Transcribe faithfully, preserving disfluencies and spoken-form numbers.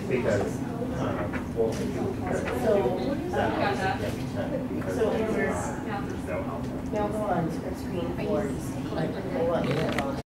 Because, um, well, if you compare it to So, that, yeah, ten, because So there's there's not- there's no outlet. now go on screen for like what?